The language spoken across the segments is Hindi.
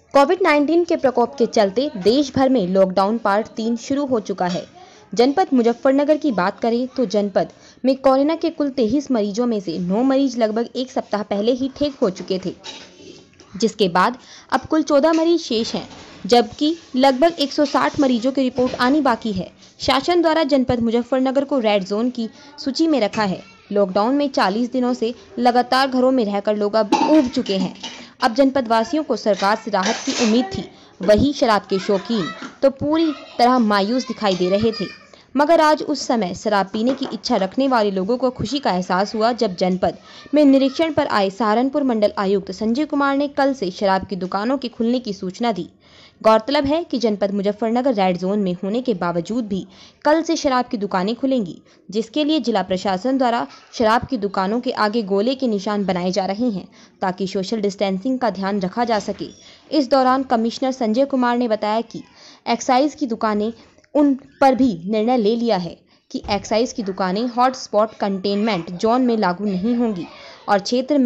कोविड-19 के प्रकोप के चलते देश भर में लॉकडाउन पार्ट 3 शुरू हो चुका है। जनपद मुजफ्फरनगर की बात करें तो जनपद में कोरोना के कुल 23 मरीजों में से 9 मरीज लगभग एक सप्ताह पहले ही ठीक हो चुके थे, जिसके बाद अब कुल 14 मरीज शेष हैं, जबकि लगभग 160 मरीजों की रिपोर्ट आनी बाकी है। शासन द्वारा जनपद मुजफ्फरनगर को रेड जोन की सूची में रखा है। लॉकडाउन में 40 दिनों से लगातार घरों में रहकर लोग अब ऊब चुके हैं। अब जनपद वासियों को सरकार से राहत की उम्मीद थी, वही शराब के शौकीन तो पूरी तरह मायूस दिखाई दे रहे थे। मगर आज उस समय शराब पीने की इच्छा रखने वाले लोगों को खुशी का एहसास हुआ जब जनपद में निरीक्षण पर आए सहारनपुर मंडल आयुक्त संजय कुमार ने कल से शराब की दुकानों के खुलने की सूचना दी। गौरतलब है कि जनपद मुजफ्फरनगर रेड जोन में होने के बावजूद भी कल से शराब की दुकानें खुलेंगी, जिसके लिए जिला प्रशासन द्वारा शराब की दुकानों के आगे गोले के निशान बनाए जा रहे हैं ताकि सोशल डिस्टेंसिंग का ध्यान रखा जा सके। इस दौरान कमिश्नर संजय कुमार ने बताया कि एक्साइज की दुकानें उन पर भी निर्णय ले लिया है कि एक्साइज की दुकानें हॉटस्पॉट कंटेनमेंट जोन में लागू नहीं होंगी और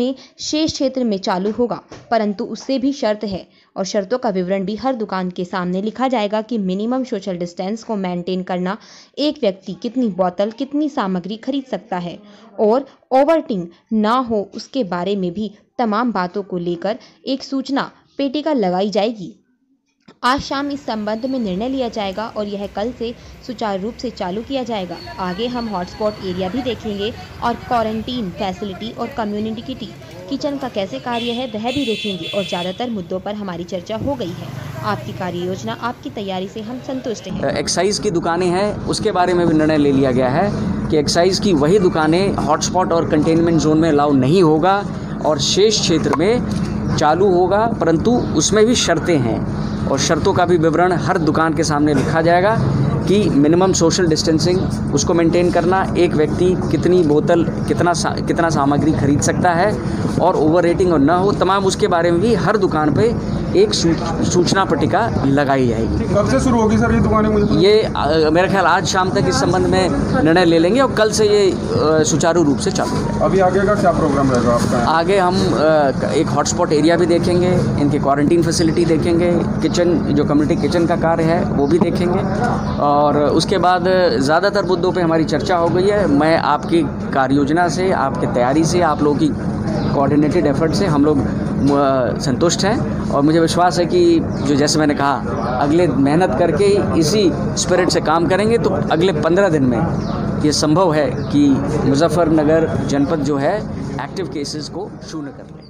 शेष क्षेत्र में चालू होगा, परंतु उससे भी शर्त है और शर्तों का विवरण भी हर दुकान के सामने लिखा जाएगा कि मिनिमम सोशल डिस्टेंस को मेंटेन करना, एक व्यक्ति कितनी बोतल कितनी सामग्री खरीद सकता है और ओवरटिंग ना हो, उसके बारे में भी तमाम बातों को लेकर एक सूचना पेटिका लगाई जाएगी। आज शाम इस संबंध में निर्णय लिया जाएगा और यह कल से सुचारू रूप से चालू किया जाएगा। आगे हम हॉटस्पॉट एरिया भी देखेंगे और क्वारंटीन फैसिलिटी और कम्युनिटी किचन का कैसे कार्य है वह भी देखेंगे और ज़्यादातर मुद्दों पर हमारी चर्चा हो गई है। आपकी कार्य योजना, आपकी तैयारी से हम संतुष्ट हैं। एक्साइज की दुकानें हैं, उसके बारे में भी निर्णय ले लिया गया है कि एक्साइज की वही दुकानें हॉटस्पॉट और कंटेनमेंट जोन में अलाउ नहीं होगा और शेष क्षेत्र में चालू होगा, परंतु उसमें भी शर्तें हैं और शर्तों का भी विवरण हर दुकान के सामने लिखा जाएगा कि मिनिमम सोशल डिस्टेंसिंग उसको मेंटेन करना, एक व्यक्ति कितनी बोतल कितना सामग्री खरीद सकता है और ओवर रेटिंग और ना हो, तमाम उसके बारे में भी हर दुकान पे एक सूचना पट्टिका लगाई जाएगी। कब से शुरू होगी सर ये दुकानें? ये मेरा ख्याल आज शाम तक इस संबंध में निर्णय ले लेंगे और कल से ये सुचारू रूप से चालू होगा। अभी आगे का क्या प्रोग्राम रहेगा आपका? आगे हम एक हॉटस्पॉट एरिया भी देखेंगे, इनके क्वारंटीन फैसिलिटी देखेंगे, किचन जो कम्युनिटी किचन का कार्य है वो भी देखेंगे और उसके बाद ज़्यादातर मुद्दों पे हमारी चर्चा हो गई है। मैं आपकी कार्य योजना से, आपकी तैयारी से, आप लोगों की कोऑर्डिनेटेड एफर्ट से हम लोग संतुष्ट हैं और मुझे विश्वास है कि जो जैसे मैंने कहा अगले मेहनत करके इसी स्पिरिट से काम करेंगे तो अगले 15 दिन में ये संभव है कि मुजफ्फरनगर जनपद जो है एक्टिव केसेस को शून्य कर ले।